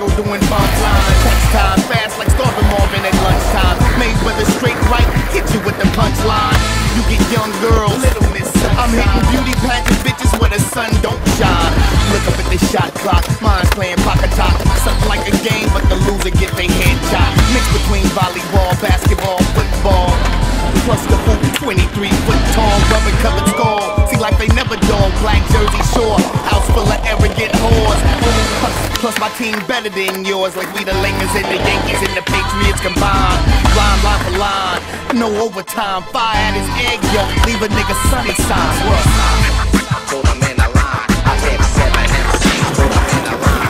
Daryl doing bump lines. Text time, fast like Starvin' Marvin at lunchtime. Made with a straight right, hit you with the punchline. You get young girls, little miss. I'm hitting beauty pageant bitches where the sun don't shine. Look up at the shot clock, mine's playing pocket top. Something like a game, but the loser get their head chopped. Mixed between volleyball, basketball, football. Plus the hoop, 23-foot tall, rubber covered skull. See like they never dog, black Jersey Shore. House full of arrogant whores. Plus my team better than yours. Like we the Lakers and the Yankees and the Patriots combined. Line for line, no overtime. Fire at his egg yolk, leave a nigga sunny side. Put them in a line. I take 7 MCs, put them in a line.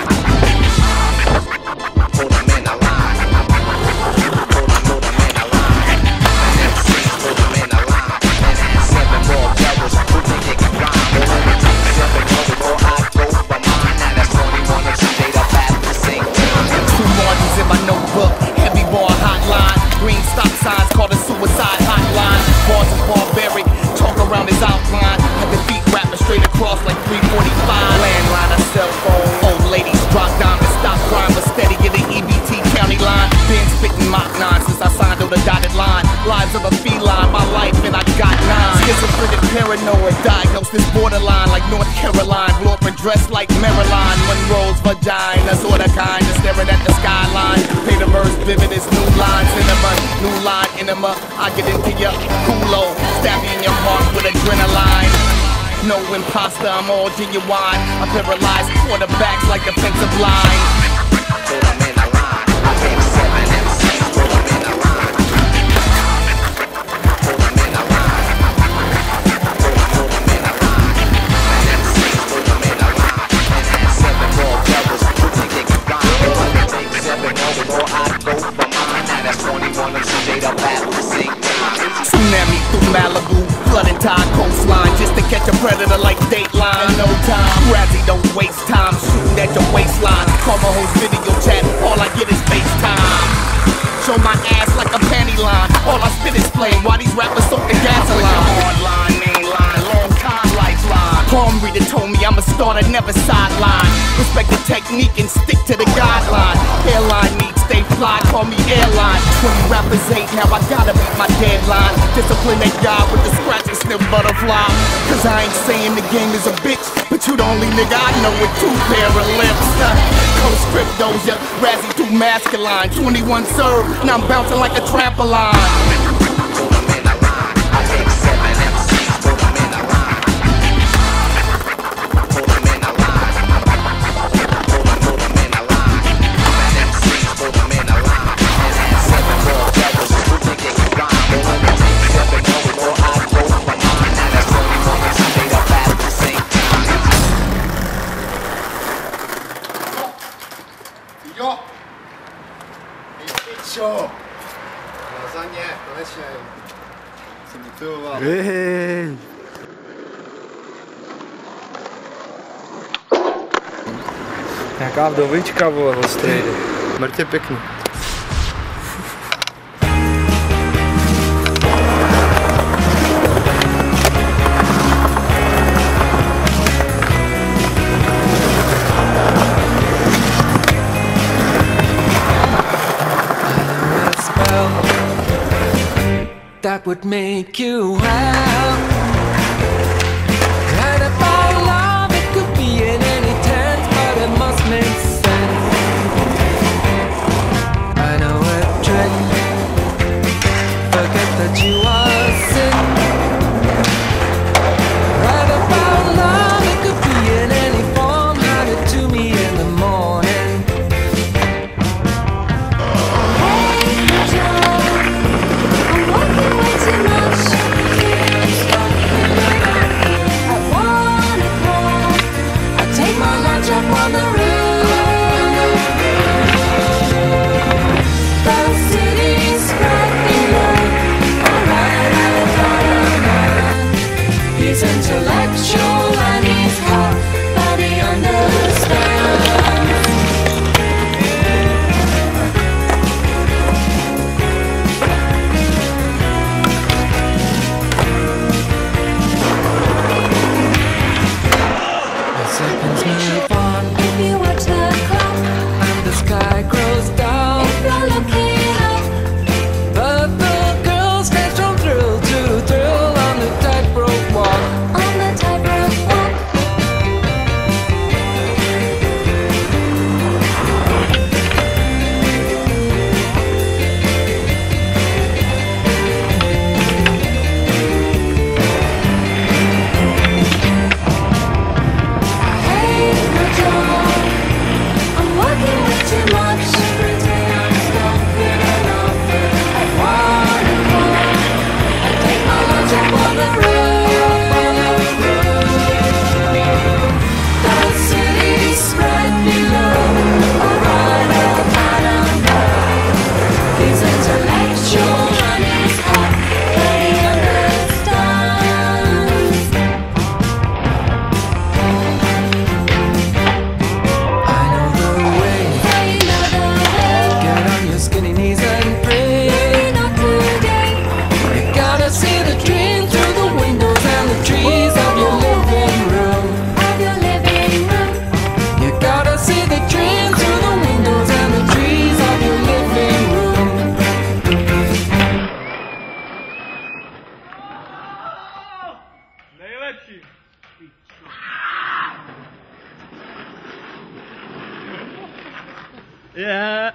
Put them in a line. Put them in a line. MCs, put them in a line. And then 7 more brothers who think they can rhyme. But when it takes 7 more before I go for mine. Now that's 21 of straight up at the same time. 2 margins in my notebook, heavy bar hotline. Green stop signs called a suicide hotline. Bars is barbaric, talk around his outline. Had the beat rapping straight across like 345. Landline, a cell phone. Old ladies drop diamonds, stop crime, but steady in the EBT county line. Been spitting Mach 9 since I signed on the dotted line. Lives of a feline, my life and I got 9. Schizophrenic paranoid, diagnosed as borderline like North Caroline. Blew up and dressed like Marilyn Monroe's vagina, sorta kinda staring at the skyline. Paint a verse vivid as new line cinema, new line enema. I get into your culo, stab you in your heart with adrenaline. No imposter, I'm all genuine. I paralyze quarterbacks like defensive line. Put them in a line. I take 7 MCs, put them in a line. Put them in a line. Put them in a line. And MCs, put them in a line. And then 7 more brothers who think they can rhyme. But when it takes 7 more before I go for mine. Now that's 21 of straight up at the same time. Tsunami through Malibu, flood entire coastline just to catch a predator like Dateline. No time, Razzie don't waste time shooting at your waistline. Call my host video chat, all I get is FaceTime. Show my ass like a panty line. All I spit is flame while these rappers soak the gasoline. Hard line, main line, long time lifeline. Palm reader told me I'm a starter, never sideline. Respect the technique and stick to the guideline. Hairline needs stay fly, call me airline. 20 rappers ain't, now I gotta beat my deadline. Discipline that guy with the scratch and sniff butterfly. Cause I ain't saying the game is a bitch, but you the only nigga I know with 2 pair of lips. Co-script doja, Razzie too masculine. 21 serve, now I'm bouncing like a trampoline. Put them in a line. I take 7 MCs, put them in a line. Put them in a line. Put them in a line. And MCs, put them in a line. And then 7 more brothers who think they can rhyme. But when it takes 7 more before I go for mine. Now that's 21 of straight up at the same time. Figlio! Il piccio! Lasagne, leciej. Semitywa. Jaká vdovička, vole, od strejdy. Mrtě pěkný. That would make you happy. And about love, it could be in any tense, but it must make sense. I know a trick. Forget that you are sick. Right about love, it could be in any form. Hand it to me in the morning. Hey, Joe, I'm walking way too much. Can't stop. leci! Yeah.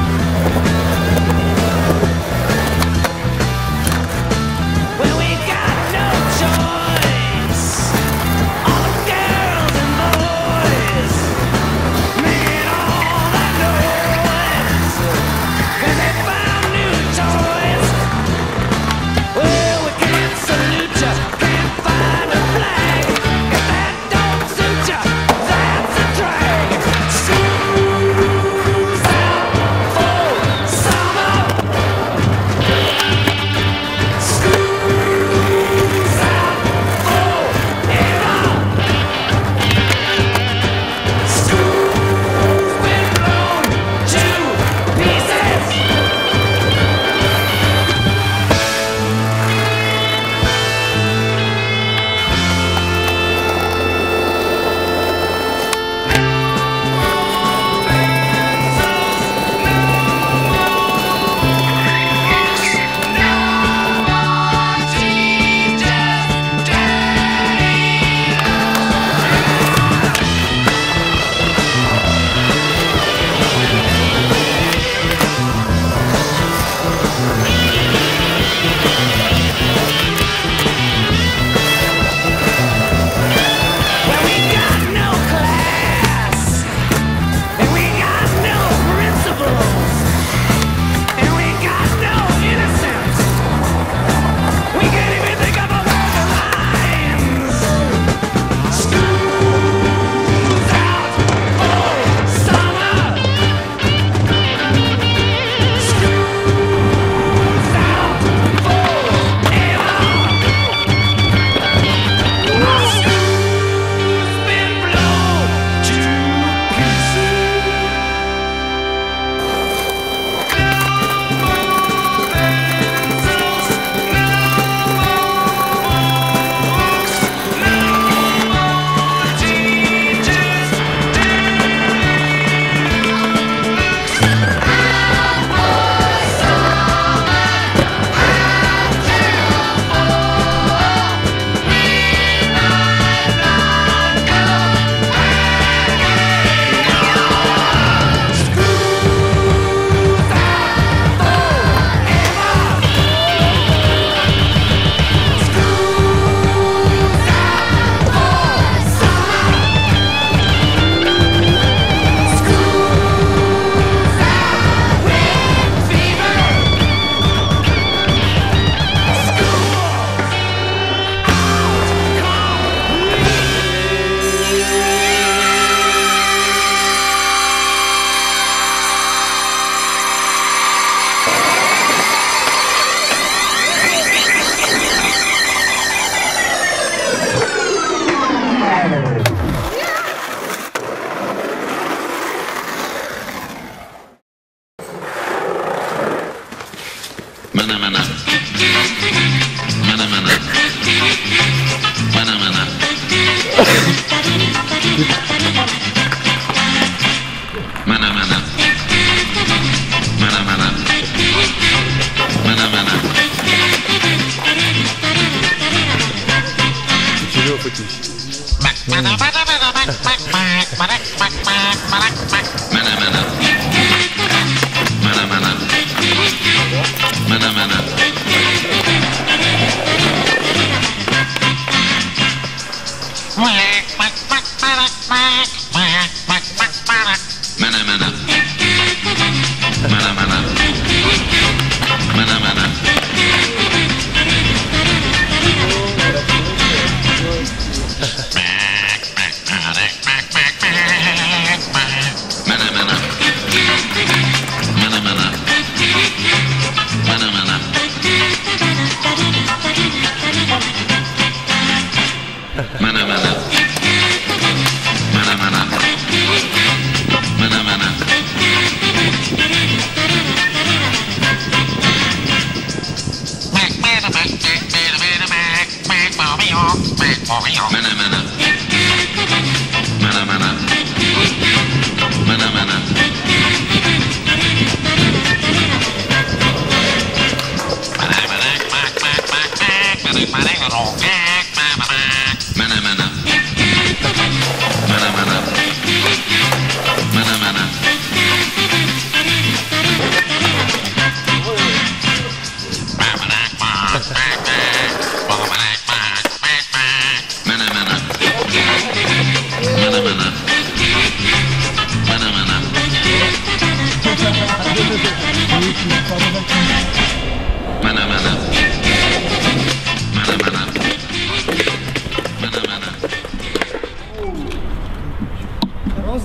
Well, we got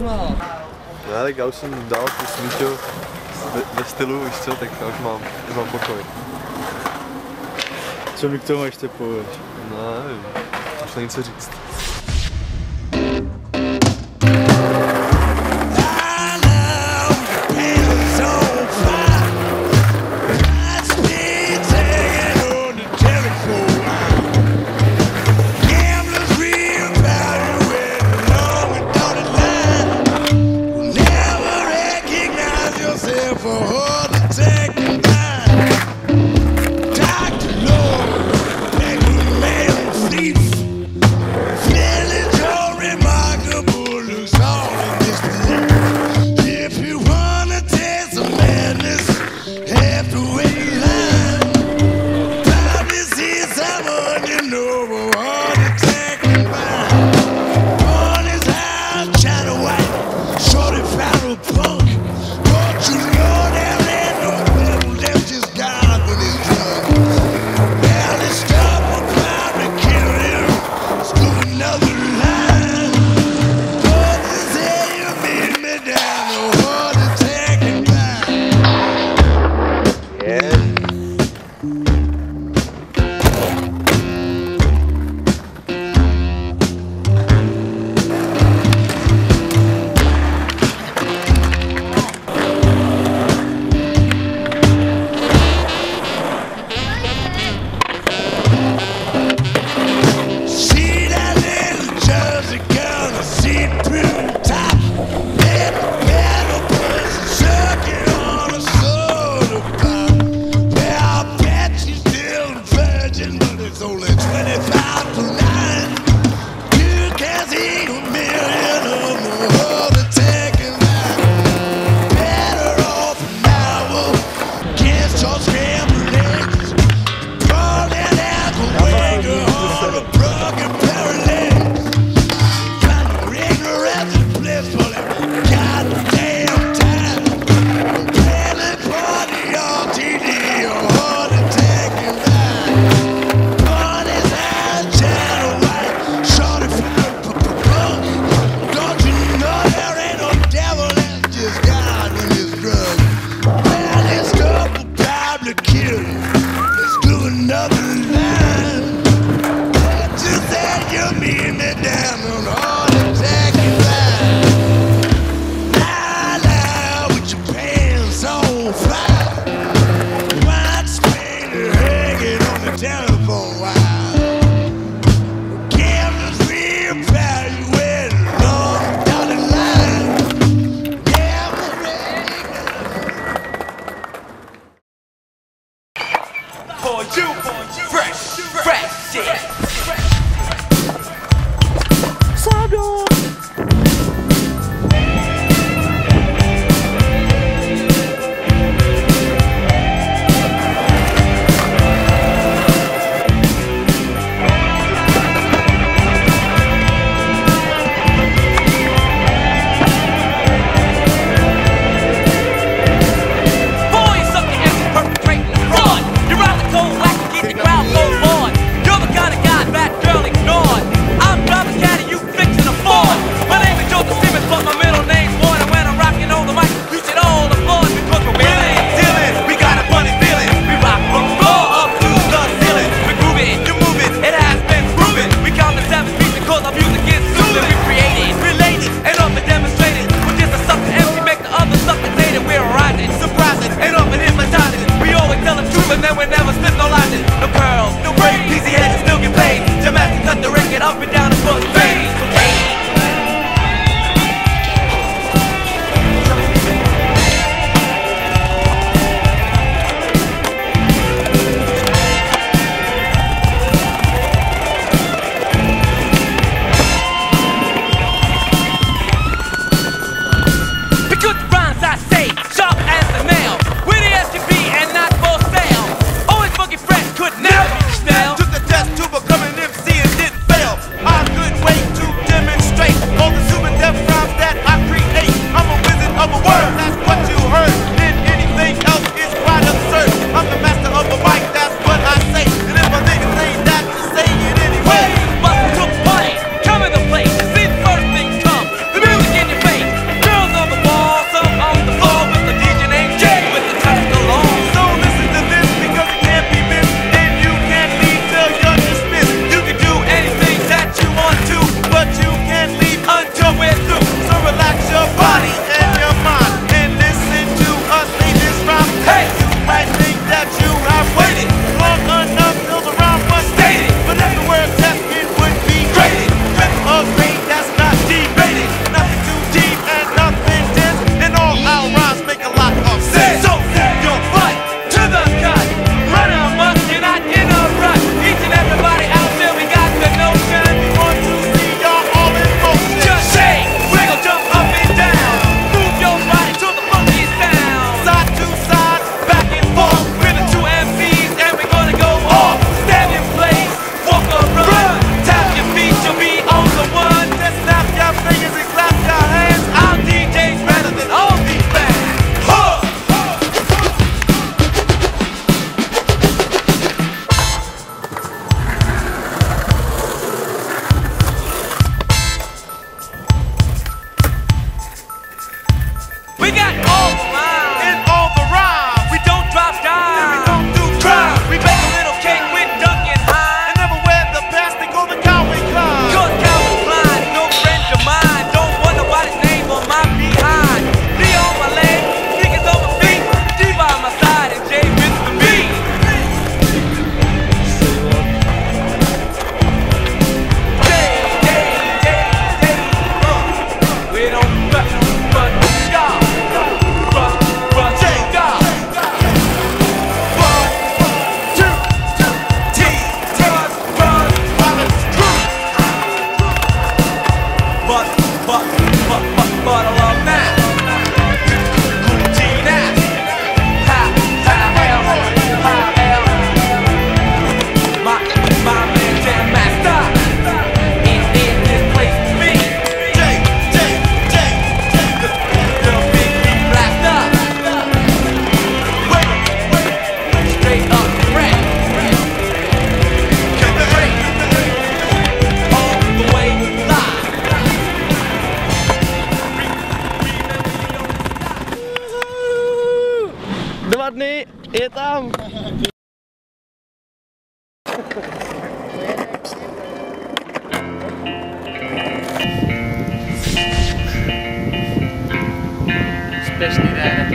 small. Já, tak já už jsem dal tu smíčo ve stylu, víš co, tak já už mám pokoj. Co mi k tomu ještě pověš? No, nevím, už není co říct. นี้เอตัม Especially that.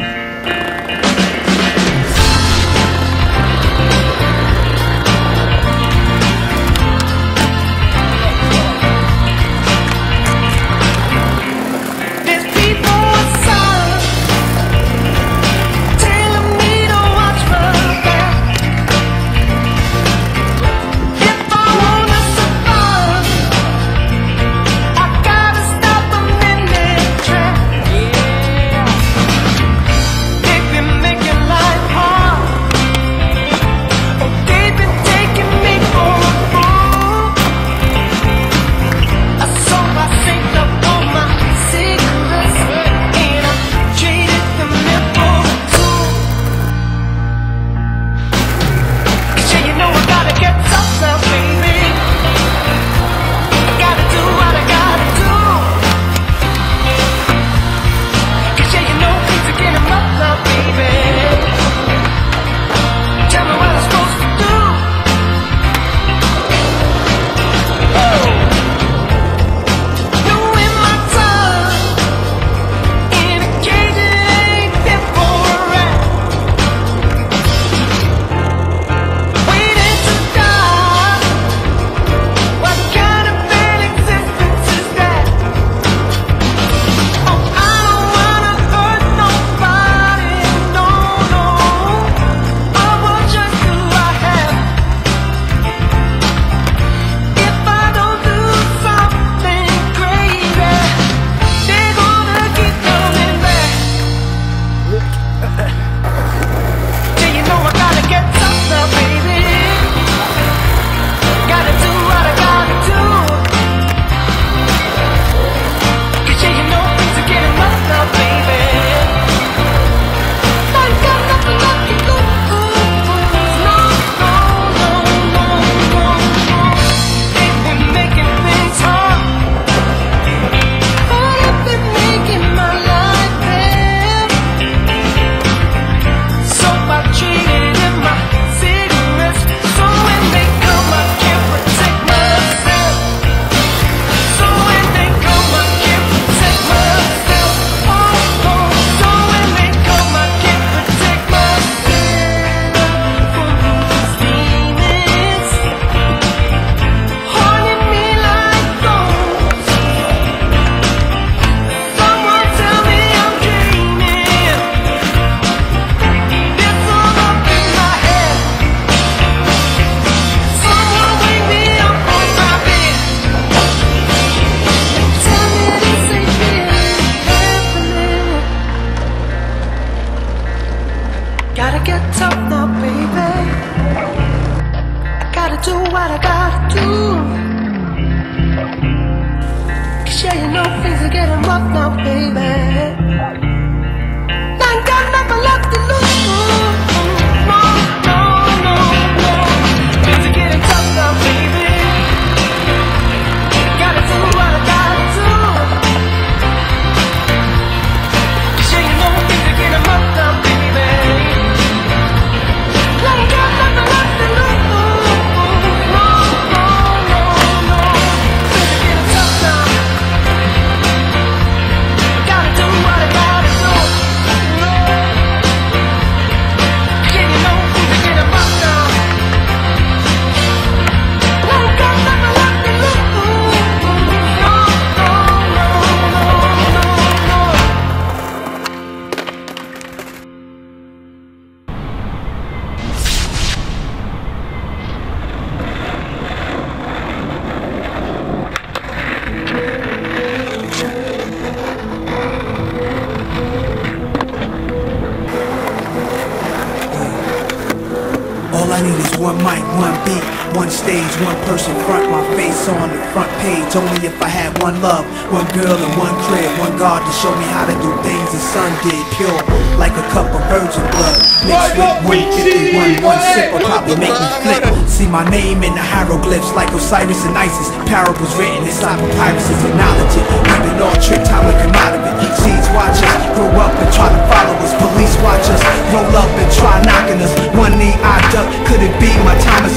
All I need is one mic, one beat, one stage, one person front, my face on the front page. Only if I had one love, one girl and one crib, one God to show me how to do things the sun did. Pure, like a cup of virgin blood, mixed with 151, one sip will probably make me flip. See my name in the hieroglyphs like Osiris and Isis. Parables written inside papyrus, acknowledge it. Even all tricked how we come out of it. Seeds watch us, grow up and try to follow us. Police watch us, roll up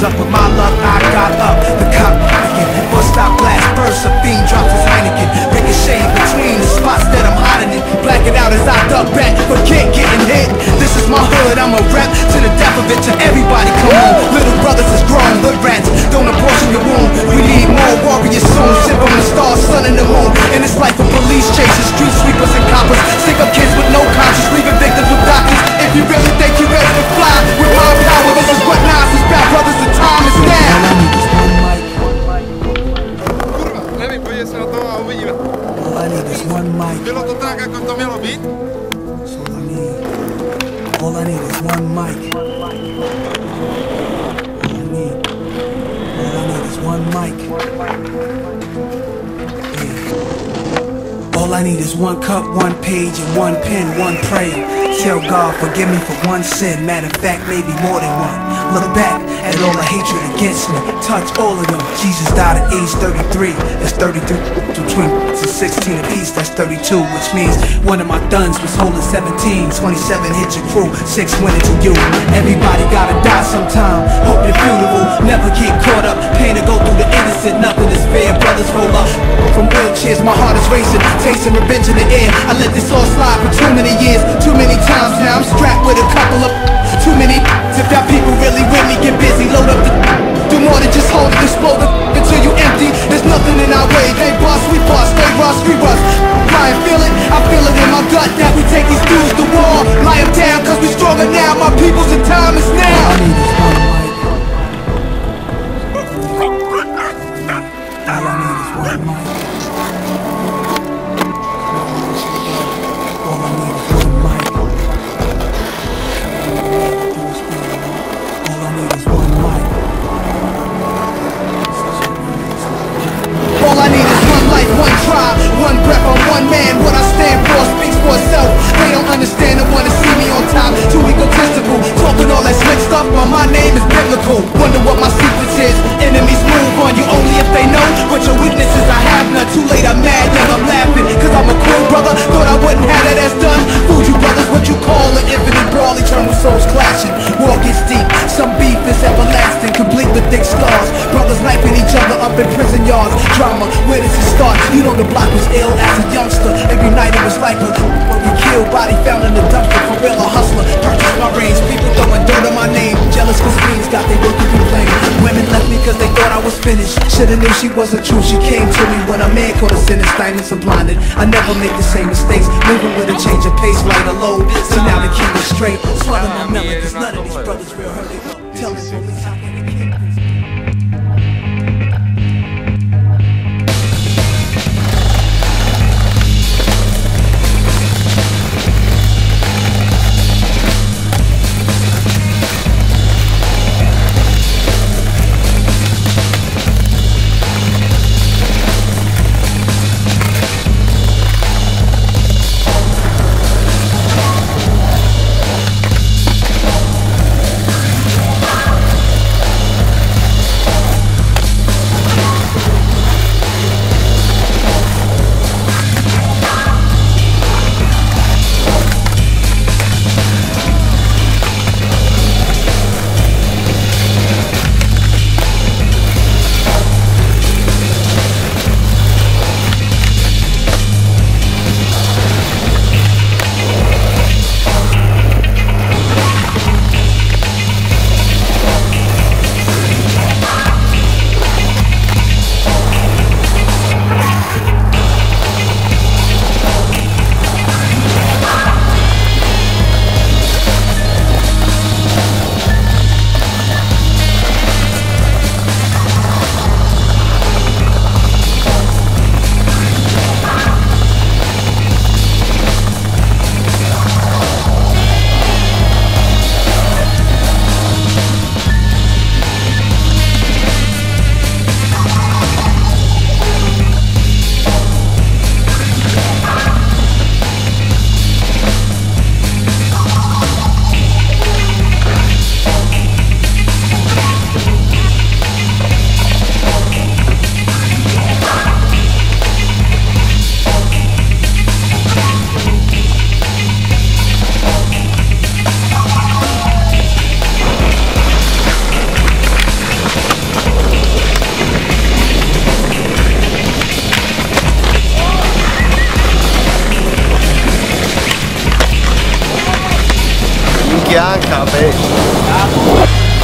up with my luck, I got up. The cop again, bust stop glass burst, a fiend drops his Heineken. Ricochet between the spots that I'm hiding in. Black it out as I duck back, forget getting hit. This is my hood, I'm a rep to the death of it. To everybody, come on. Little brothers is grown, hood rats, don't abortion your womb. We need more warriors soon. Sip on the stars, sun and the moon. In this life of police chases, street sweepers and coppers. Stick up kids with no conscience, leaving victims with doctors. If you really think you're ready to fly with my power, this is what Nas is about, brothers. The time is now. Nevím, podívej se na to a uvidíme. All I need is one mic. Bylo to tak, jako to mělo být? That's all I need. All I need is one mic. All I need is one mic. Yeah. All I need is one cup, one page, and one pen, one prayer. Tell God, forgive me for one sin. Matter of fact, maybe more than one. Look back at all the hatred against me. Touch all of them. Jesus died at age 33. That's 33 between 16 apiece. That's 32, which means one of my thuns was holding 17. 27 hit your crew, 6 went into you. Everybody gotta die sometime. Hope your funeral never get caught up. Pain to go through the innocent, nothing is fair. Brothers roll up from wheelchairs. My heart is racing, tasting revenge in the air. I let this all slide for too many years, too many times. Now I'm strapped with a couple of too many. If y'all people really with me, get busy, load up the do more than just hold it, explode it until you empty. There's nothing in our way. They boss, we boss, they rush, we rush. I feel it, I feel it in my gut that we take these dudes to war. Lie them down, cause we stronger now. My people's the time is now. All I need is one mic. All I need is one mic. All I need is one mic. All I need is one mic. All I need is one life, one try, one breath on one man. What I stand for speaks for itself. They don't understand and wanna see me on top. Too egotistical, talking all that slick stuff, but my name is biblical. Wonder what my secrets is. Enemies move on you only if they know what your weaknesses. I have none. Too late, I'm mad, then I'm laughing, cause I'm a cool brother. Thought I wouldn't have that as done. Fooled you brothers, what you call an infinite brawl. Eternal souls clashing, war gets deep. Some beef is everlasting, complete with thick scars. Brothers knifing each other up in prison yards. Drama, where does it start? You know the block was ill as a youngster. Every night it was like a when we killed, body found in the dumpster. For real, a hustler, purchased my range. People throwing dirt on my name. Jealous cause fiends got they work to complain. Women left me cause they thought I was finished. Shoulda knew she wasn't true. She came to me when a man caught a sentence. Diamonds are blinded. I never make the same mistakes. Moving with a change of pace, light or load. So now the king is straight. Swallow my melon cause none of these brothers real hurt. Tell the police how can they keep this? minchianca, beh.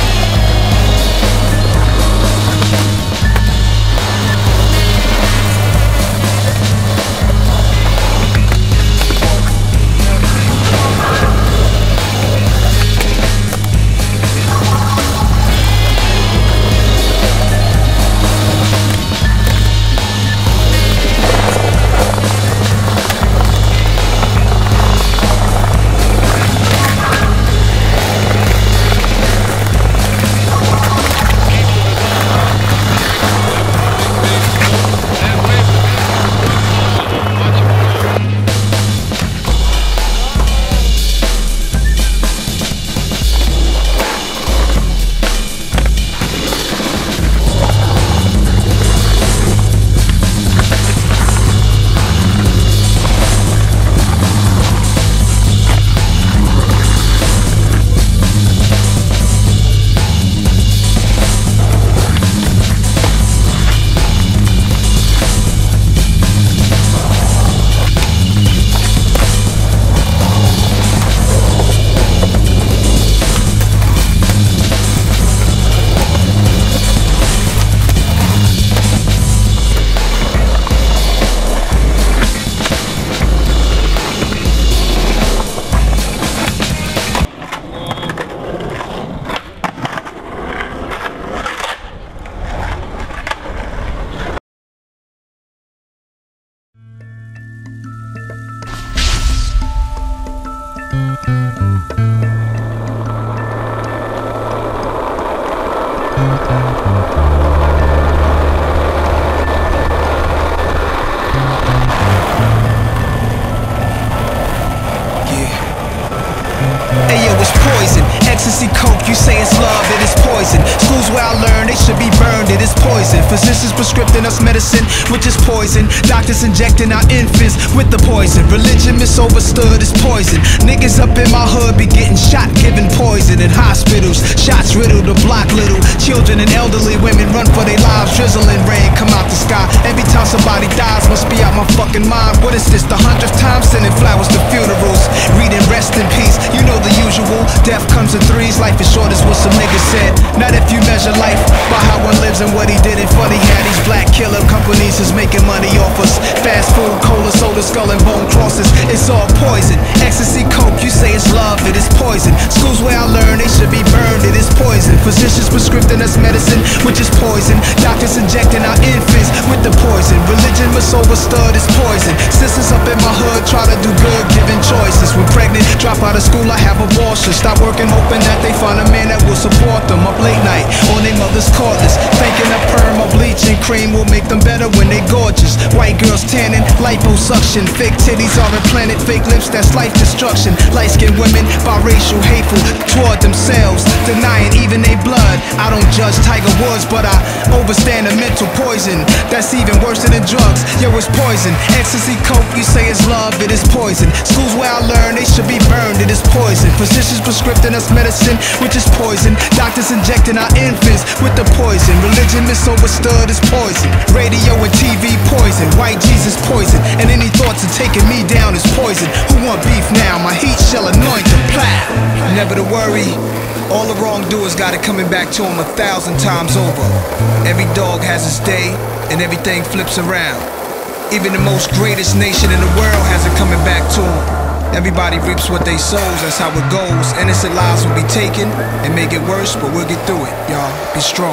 Ayo, it's poison. Ecstasy, coke, you say it's love, it is poison. Schools where I learn, they should be burned, it is poison. Physicians prescribing us medicine, which is poison. Doctors injecting our infants with the poison. Religion misunderstood is poison. Niggas up in my hood be getting shot, giving poison in hospitals. Shots riddle the block little. Children and elderly women run for their lives. Drizzling rain come out the sky. Every time somebody dies, must be out my fucking mind. What is this, the 100th time sending flowers to funerals? Reading rest in peace, you know the usual. Death comes in threes, life is short is what some niggas said. Not if you measure life by how one lives and what he did. And funny how these black killer companies is making money off us. Fast food, cola, soda, skull and bone crosses. It's all poison. Ecstasy, coke, you say it's love, it is poison. Schools where I learn, they should be burned, it is poison. Physicians prescribing us medicine, which is poison. Doctors injecting our infants with the poison. Religion misunderstood is poison. Sisters up in my hood try to do good, giving choices. When pregnant, drop out of school, I have abortion. Stop working, hoping that they find a man that will support them. Up late night, on their mother's cordless. Thinking a perm or bleaching cream will make them better when they gorgeous. White girls tanning, liposuction. Fake titties are implanted, fake lips, that's life destruction. Light-skinned women, biracial, hateful toward themselves, denying even their blood. I don't judge Tiger Woods, but I overstand the mental poison. That's even worse than drugs. Yo, it's poison. Ecstasy, coke, you say it's love, it is poison. Schools where I learn, they should be burned, it is poison. Physicians prescribing us medicine, which is poison. Doctors injecting our infants with the poison. Religion misunderstood is poison. Radio and TV poison. White Jesus poison. And any thoughts of taking me down is poison. Who want beef now? My heat shall anoint the plow. Never to worry. All the wrongdoers got it coming back to them 1,000 times over. Every dog has its day, and everything flips around. Even the most greatest nation in the world has it coming back to them. Everybody reaps what they sows, that's how it goes. Innocent lives will be taken and make it worse, but we'll get through it, y'all. Be strong.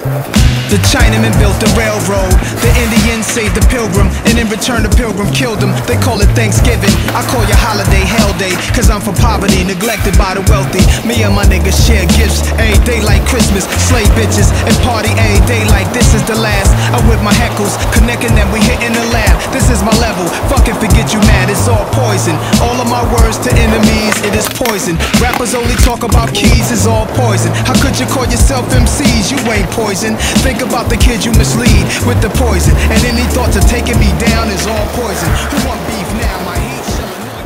The Chinaman built the railroad. The Indians saved the pilgrim, and in return the pilgrim killed him. They call it Thanksgiving. I call your holiday Hell Day, cause I'm for poverty, neglected by the wealthy. Me and my niggas share gifts every day like Christmas. Slave bitches and party every day like this is the last. I whip my heckles, connecting them, we hitting the lab. This is my level, fucking forget you mad, it's all poison. All of my words to enemies, it is poison. Rappers only talk about keys, it's all poison. How could you call yourself MCs? You ain't poison. Think about the kids you mislead with the poison. And any thoughts of taking me down is all poison. Who want beef now? My heat shall anoint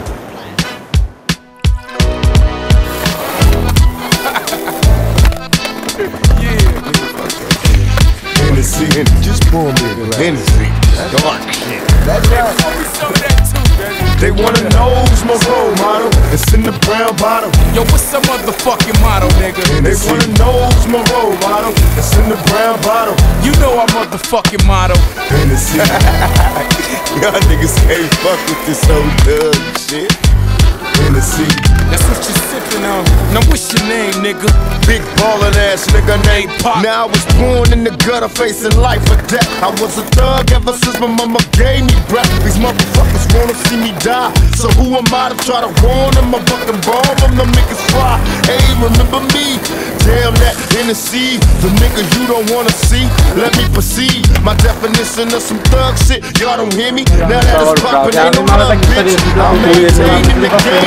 the Yeah. Hennessy, just pour me a glass. Hennessy. Come on. That's right. They wanna wanna know who's my role model? It's in the brown bottle. Yo, what's some motherfucking motto, nigga? They wanna know who's my role model. It's in the brown bottle. You know our motherfucking motto. Hennessy. Y'all niggas can't fuck with this old thug shit. Hennessy. That's what you sippin' on. Now what's your name, nigga? Big ballin' ass nigga named Pop. Now I was born in the gutter facing life or death. I was a thug ever since my mama gave me breath. These motherfuckers wanna see me die, so who am I to try to warn them? I fucking bomb them, them niggas fly. Hey, remember me? Damn that Hennessy, the nigga you don't wanna see. Let me proceed. My definition of some thug shit, y'all don't hear me? Now that it's poppin', ain't no love, bitch. I'm maintaining the game.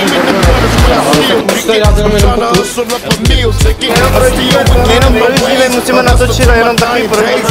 musimy natoczyć jeden taki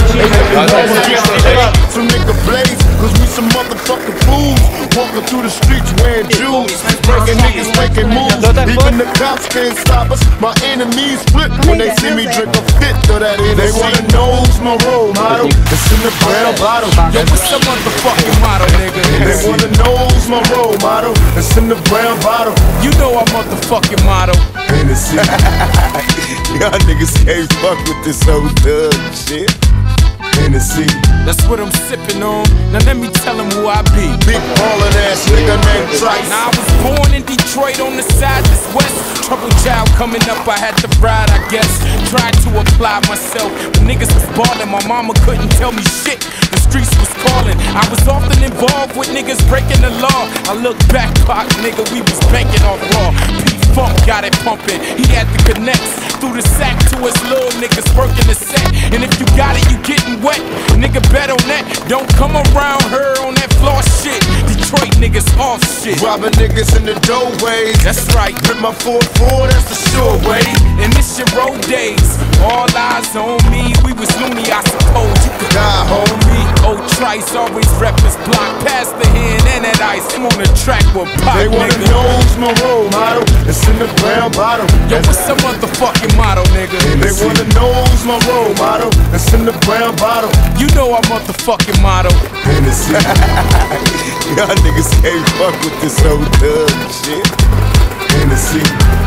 Some nigga blaze, cause we some motherfucking fools. Walking through the streets wearing jewels, breaking niggas making moves. Even the cops can't stop us. My enemies flip when they see me drink a fifth of that Hennessy. They wanna know who's my role model. It's in the brown bottle. Yo, what's some motherfucking motto, nigga? They wanna know who's my role model. It's in the brown bottle. You know our motherfucking motto. Hennessy. Y'all niggas can't fuck with this old thug shit. Hennessy. That's what I'm sippin' on. Now let me tell him who I be. Big ballin' ass nigga named Trice. Now I was born in Detroit on the side that's west. Trouble child coming up, I had to ride, I guess. Tried to apply myself. When niggas was ballin', my mama couldn't tell me shit. The streets was calling. I was often involved with niggas breaking the law. I look back, Pac, nigga, we was banking off raw. P-Funk got it pumping. He had the connects. Through the sack to his little niggas working the set. And if you got it, you getting wet. Nigga, bet on that. Don't come around her on that floor shit. Detroit niggas off shit. Robbing niggas in the doorways. That's right. Rip my 4-4, that's the sure way. And this your road days. All eyes on me. We was loony, I suppose. You could Die, homie. Old Trice always rep his block. Pass the hand and that ice. I'm on the track with Pop, They wanna nigga. know who's my role model. It's in the brown bottle. Yo, what's some motherfucking motto, nigga? They wanna know who's my role model. It's in the brown bottle. You know our motherfucking motto. Hennessy. Y'all niggas can't fuck with this old thug shit. Hennessy.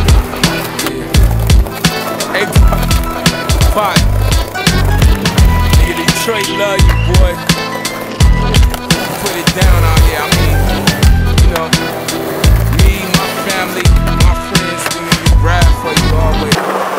Hey, Pop. Nigga, Detroit love you, boy. Put it down out here. I mean, you know, me, my family, my friends, we ride for you always.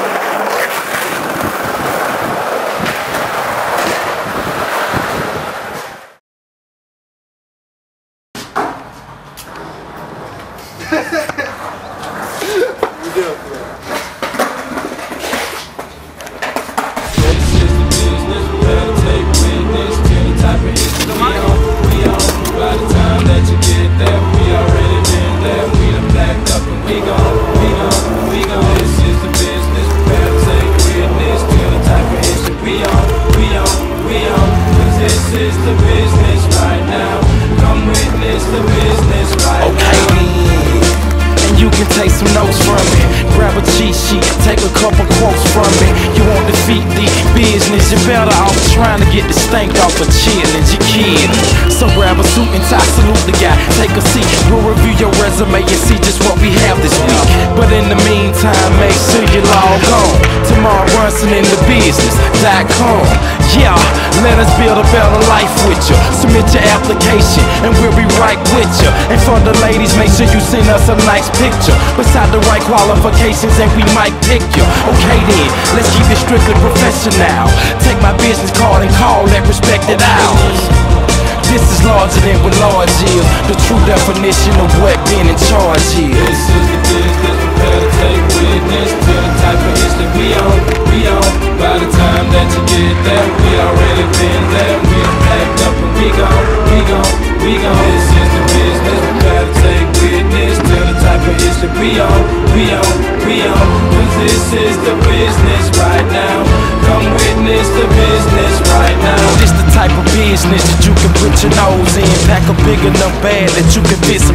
Yeah, let us build a better life with you. Submit your application and we'll be right with you. And for the ladies, make sure you send us a nice picture beside the right qualifications and we might pick you. Okay then, let's keep it strictly professional. Take my business card and call that respected ours. This is larger than what large is. The true definition of what being in charge is. This is the business, prepare to take witness to the type of history we on. By the time that you get there, we already been there. We packed up and we gone. This is the business, prepare to take witness to the type of history we on. Cause this is the business right now. Come witness the business right now. This the type of business that you can put your nose in. Pack a big enough bag that you can fit some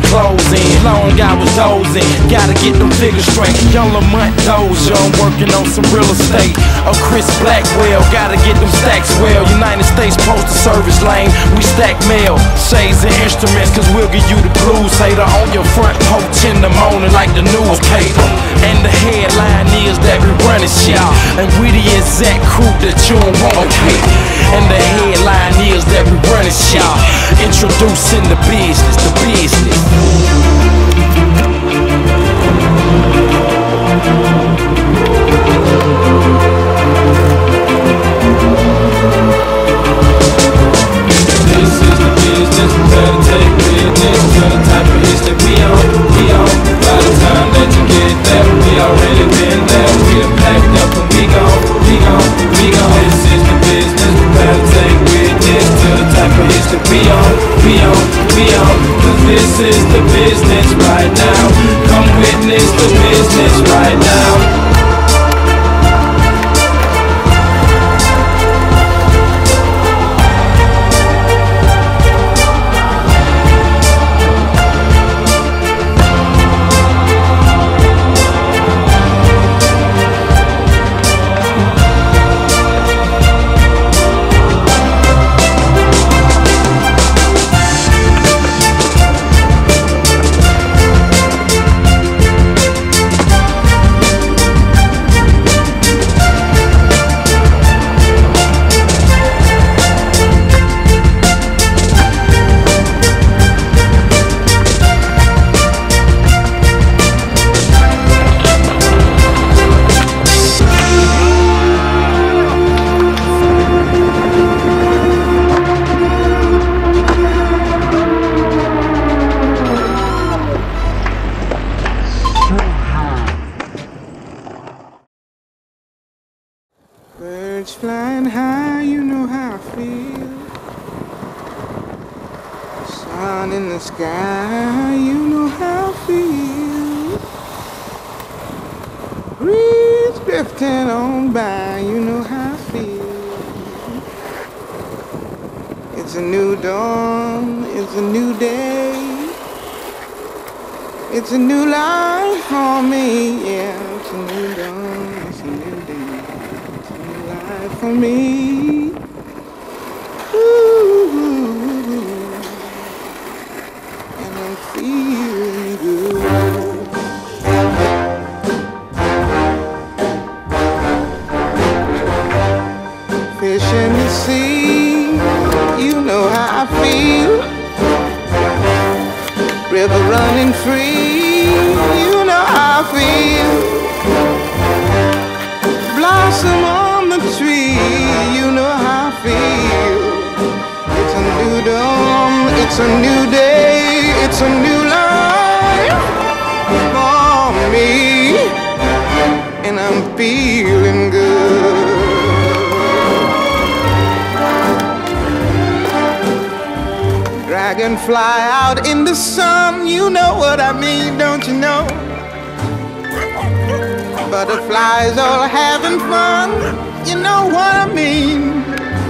clothes in. Long I was dozing, gotta get them figures straight. Young Lamont Dozier, I'm working on some real estate. Chris Blackwell, gotta get them stacks well. United States Postal Service lane, we stack mail. Shades and instruments, cause we'll give you the blues. Hater on your front porch in the morning like the newspaper. And the headline is that we running shit, and we the exact crew that you don't wanna pick. And the headline is that we running shit, introducing the business, the business. This is the business, better take witness to the type of history we on. By the time that you get there, we already been there. We done packed up and we gone. This is the business, better take witness to the type of history we on. Cause this is the business right now. Come witness the business right now. Birds flying high, you know how I feel. Sun in the sky, you know how I feel. Breeze drifting on by, you know how I feel. It's a new dawn, it's a new day. It's a new life for me, yeah. It's a new dawn, it's a new day. For me, ooh, and I'm feeling good. Fish in the sea, you know how I feel. River running free, you know how I feel. Blossom on the tree, you know how I feel. It's a new dawn, it's a new day, it's a new life for me, and I'm feeling good. Dragonfly out in the sun, you know what I mean, don't you know? Butterflies all having fun, you know what I mean.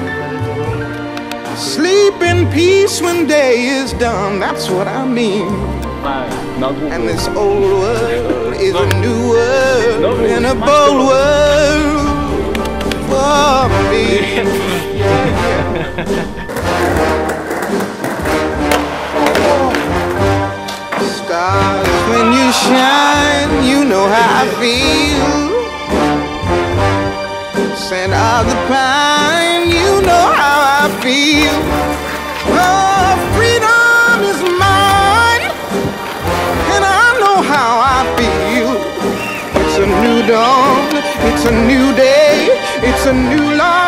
Sleep in peace when day is done, that's what I mean. And this old world is a new world, and a bold world for me. Stars, when you shine, you know how I feel. Scent of the pine, you know how I feel. Oh, freedom is mine, and I know how I feel. It's a new dawn, it's a new day, it's a new life.